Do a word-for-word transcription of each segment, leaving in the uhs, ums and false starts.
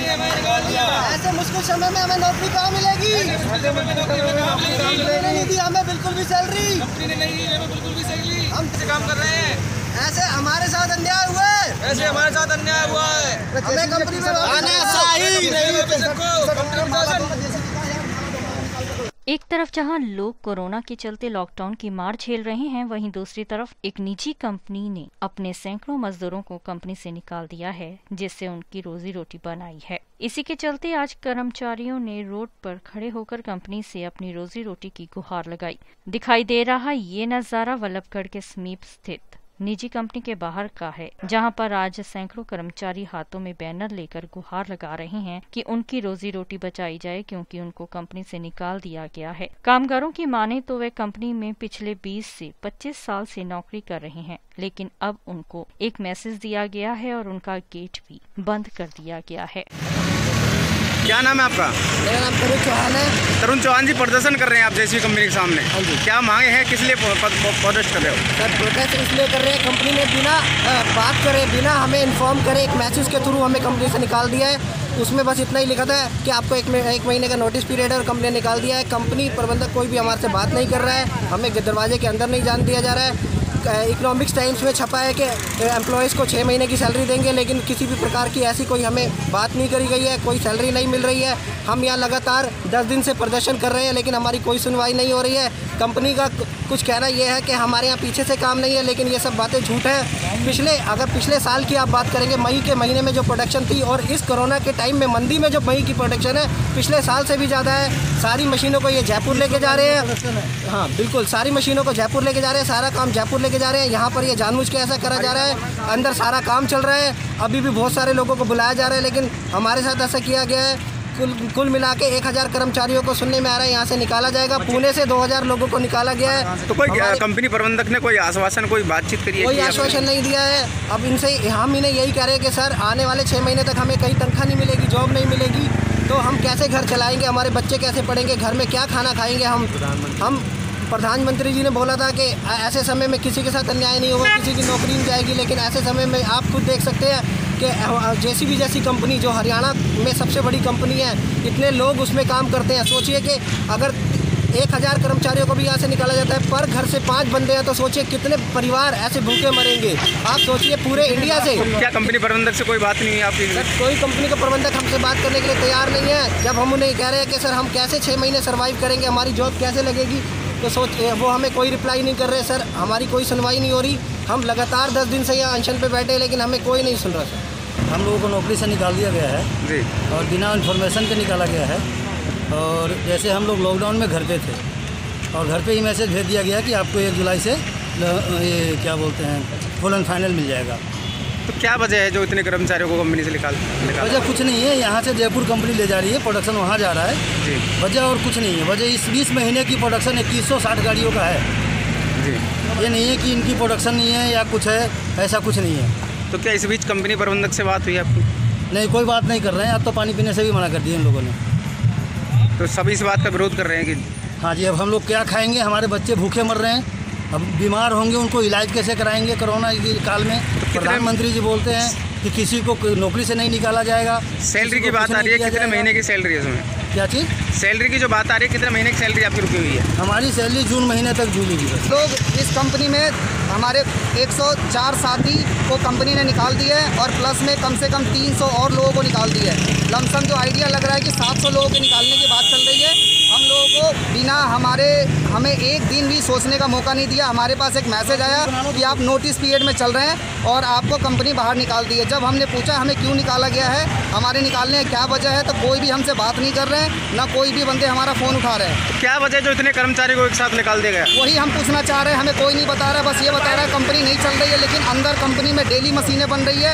ऐसे मुश्किल समय में हमें नौकरी कहाँ मिलेगी? नहीं दी हमें बिल्कुल भी सैलरी, बिल्कुल भी सैलरी। हम काम कर रहे हैं, ऐसे हमारे साथ अन्याय हुआ है, ऐसे हमारे साथ अन्याय हुआ है। हमें कंपनी में आना चाहिए नहीं। एक तरफ जहां लोग कोरोना के चलते लॉकडाउन की मार झेल रहे हैं, वहीं दूसरी तरफ एक निजी कंपनी ने अपने सैकड़ों मजदूरों को कंपनी से निकाल दिया है, जिससे उनकी रोजी रोटी बनाई है। इसी के चलते आज कर्मचारियों ने रोड पर खड़े होकर कंपनी से अपनी रोजी रोटी की गुहार लगाई। दिखाई दे रहा ये नजारा वल्लभगढ़ के समीप स्थित निजी कंपनी के बाहर का है, जहां पर आज सैकड़ों कर्मचारी हाथों में बैनर लेकर गुहार लगा रहे हैं कि उनकी रोजी रोटी बचाई जाए, क्योंकि उनको कंपनी से निकाल दिया गया है। कामगारों की माने तो वे कंपनी में पिछले बीस से पच्चीस साल से नौकरी कर रहे हैं, लेकिन अब उनको एक मैसेज दिया गया है और उनका गेट भी बंद कर दिया गया है। क्या नाम है आपका? मेरा नाम तरुण चौहान है। तरुण चौहान जी, प्रदर्शन कर रहे हैं आप जेसीबी कंपनी के सामने, क्या मांगे हैं, किस लिए प्रोटेस्ट कर रहे हो? सर प्रोटेस्ट इसलिए कर रहे हैं, कंपनी ने बिना बात करे, बिना हमें इन्फॉर्म करे, एक मैसेज के थ्रू हमें कंपनी से निकाल दिया है। उसमें बस इतना ही लिखा था कि आपको एक एक महीने का नोटिस पीरियड है और कंपनी ने निकाल दिया है। कंपनी प्रबंधक कोई भी हमारे से बात नहीं कर रहा है, हमें दरवाजे के अंदर नहीं जाने दिया जा रहा है। इकोनॉमिक्स टाइम्स में छपा है कि एम्प्लॉयज़ को छः महीने की सैलरी देंगे, लेकिन किसी भी प्रकार की ऐसी कोई हमें बात नहीं करी गई है, कोई सैलरी नहीं मिल रही है। हम यहाँ लगातार दस दिन से प्रदर्शन कर रहे हैं, लेकिन हमारी कोई सुनवाई नहीं हो रही है। कंपनी का कुछ कहना यह है कि हमारे यहाँ पीछे से काम नहीं है, लेकिन ये सब बातें झूठ है। पिछले अगर पिछले साल की आप बात करेंगे, मई के महीने में जो प्रोडक्शन थी और इस कोरोना के टाइम में मंदी में जो मई की प्रोडक्शन है, पिछले साल से भी ज़्यादा है। सारी मशीनों को ये जयपुर लेके जा रहे हैं। हाँ बिल्कुल, सारी मशीनों को जयपुर लेके जा रहे हैं, सारा काम जयपुर लेके जा रहे हैं। यहाँ पर ये जानबूझ के ऐसा करा जा रहा है, अंदर सारा काम चल रहा है। अभी भी बहुत सारे लोगों को बुलाया जा रहा है, लेकिन हमारे साथ ऐसा किया गया है। कुल कुल मिला के एक हज़ार कर्मचारियों को सुनने में आ रहा है यहाँ से निकाला जाएगा। पुणे से दो हज़ार लोगों को निकाला गया है। तो कोई कंपनी प्रबंधक ने कोई आश्वासन, कोई बातचीत करी है? कोई आश्वासन नहीं दिया है। अब इनसे हम इन्हें यही कह रहे हैं कि सर आने वाले छः महीने तक हमें कहीं तनख्वाह नहीं मिलेगी, जॉब नहीं मिलेगी, तो हम कैसे घर चलाएंगे, हमारे बच्चे कैसे पढ़ेंगे, घर में क्या खाना खाएंगे हम हम प्रधानमंत्री जी ने बोला था कि ऐसे समय में किसी के साथ अन्याय नहीं होगा, किसी की नौकरी नहीं जाएगी, लेकिन ऐसे समय में आप खुद देख सकते हैं कि जेसीबी जैसी कंपनी जो हरियाणा में सबसे बड़ी कंपनी है, इतने लोग उसमें काम करते हैं। सोचिए कि अगर एक हज़ार कर्मचारियों को भी यहाँ से निकाला जाता है, पर घर से पाँच बंदे हैं, तो सोचिए कितने परिवार ऐसे भूखे मरेंगे। आप सोचिए पूरे इंडिया से। क्या कंपनी प्रबंधक से कोई बात नहीं हुई आपकी? सर कोई कंपनी का प्रबंधक हमसे बात करने के लिए तैयार नहीं है। जब हम उन्हें कह रहे हैं कि सर हम कैसे छः महीने सर्वाइव करेंगे, हमारी जॉब कैसे लगेगी, तो सोच वो हमें कोई रिप्लाई नहीं कर रहे। सर हमारी कोई सुनवाई नहीं हो रही, हम लगातार दस दिन से यहाँ अनशन पे बैठे, लेकिन हमें कोई नहीं सुन रहा। सर हम लोगों को नौकरी से निकाल दिया गया है जी, और बिना इन्फॉर्मेशन के निकाला गया है। और जैसे हम लोग लॉकडाउन में घर पे थे और घर पे ही मैसेज भेज दिया गया कि आपको एक जुलाई से ये क्या बोलते हैं फुल एंड फाइनल मिल जाएगा। तो क्या वजह है जो इतने कर्मचारियों को कंपनी से निकाल निकाल वजह कुछ नहीं है, यहाँ से जयपुर कंपनी ले जा रही है, प्रोडक्शन वहाँ जा रहा है जी। वजह और कुछ नहीं है। वजह इस बीस महीने की प्रोडक्शन इक्कीस सौ साठ गाड़ियों का है जी। ये नहीं है कि इनकी प्रोडक्शन नहीं है या कुछ है, ऐसा कुछ नहीं है। तो क्या इस बीच कंपनी प्रबंधक से बात हुई आपकी? नहीं, कोई बात नहीं कर रहे हैं। अब तो पानी पीने से भी मना कर दिया इन लोगों ने। तो सभी इस बात का विरोध कर रहे हैं कि हाँ जी, अब हम लोग क्या खाएंगे, हमारे बच्चे भूखे मर रहे हैं, अब बीमार होंगे उनको इलाज कैसे कराएंगे कोरोना के काल में। तो प्रधानमंत्री जी बोलते हैं कि किसी को नौकरी से नहीं निकाला जाएगा। सैलरी की बात आ रही है, कितने महीने की सैलरी है इसमें? क्या चीज़? सैलरी की जो बात आ रही है, कितने महीने की सैलरी आपकी रुकी हुई है? हमारी सैलरी जून महीने तक झूलेगी। लोग इस कंपनी में हमारे एक सौ चार साथी को कंपनी ने निकाल दिया है और प्लस में कम से कम तीन सौ और लोगों को निकाल दिया है। लमसम जो आइडिया लग रहा है कि सात सौ लोगों के निकालने की बात चल रही है। हम लोगों को बिना हमारे हमें एक दिन भी सोचने का मौका नहीं दिया। हमारे पास एक मैसेज आया कि आप नोटिस पीरियड में चल रहे हैं और आपको कंपनी बाहर निकाल दी है। जब हमने पूछा हमें क्यों निकाला गया है, हमारे निकालने की क्या वजह है, तो कोई भी हमसे बात नहीं कर रहे हैं, ना कोई भी बंदे हमारा फ़ोन उठा रहे हैं। तो क्या वजह जो इतने कर्मचारी को एक साथ निकाल दिया गया? वही हम पूछना चाह रहे हैं, हमें कोई नहीं बता रहा है। बस ये बता रहा है कंपनी नहीं चल रही है, लेकिन अंदर कंपनी में डेली मशीनें बन रही है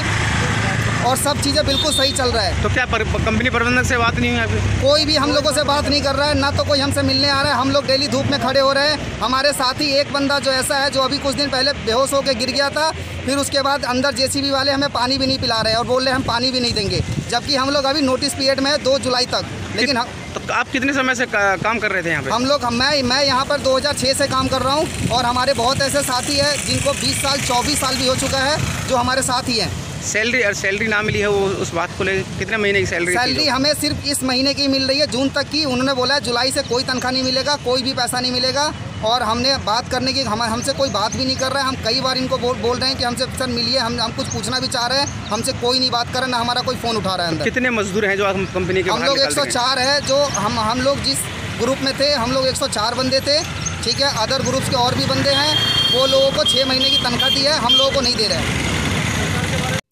और सब चीज़ें बिल्कुल सही चल रहा है। तो क्या पर, कंपनी प्रबंधक से बात नहीं हुई आपकी? कोई भी हम लोगों से बात नहीं कर रहा है, ना तो कोई हमसे मिलने आ रहा है। हम लोग डेली धूप में खड़े हो रहे हैं। हमारे साथ ही एक बंदा जो ऐसा है जो अभी कुछ दिन पहले बेहोश होकर गिर गया था, फिर उसके बाद अंदर जेसीबी वाले हमें पानी भी नहीं पिला रहे और बोल रहे हम पानी भी नहीं देंगे, जबकि हम लोग अभी नोटिस पीरियड में है दो जुलाई तक। लेकिन हम तो आप कितने समय से का, काम कर रहे थे यहाँ पे? हम लोग मैं मैं यहाँ पर दो हज़ार छह से काम कर रहा हूँ और हमारे बहुत ऐसे साथी हैं जिनको बीस साल चौबीस साल भी हो चुका है, जो हमारे साथ ही हैं। सैलरी और सैलरी ना मिली है, वो उस बात को लेकर कितने महीने की सैलरी? सैलरी हमें सिर्फ इस महीने की मिल रही है, जून तक की। उन्होंने बोला है जुलाई से कोई तनख्वाह नहीं मिलेगा, कोई भी पैसा नहीं मिलेगा। और हमने बात करने की, हम हमसे कोई बात भी नहीं कर रहा है। हम कई बार इनको बोल बोल रहे हैं कि हमसे सर मिलिए, हम हम कुछ पूछना भी चाह रहे हैं, हमसे कोई नहीं बात कर रहा, ना हमारा कोई फ़ोन उठा रहा है अंदर। कितने मजदूर हैं जो हम कंपनी के? हम लोग एक सौ चार है जो हम हम लोग जिस ग्रुप में थे, हम लोग एक सौ चार बंदे थे, ठीक है। अदर ग्रुप्स के और भी बंदे हैं, वो लोगों को छः महीने की तनख्वाह दी है, हम लोगों को नहीं दे रहे हैं।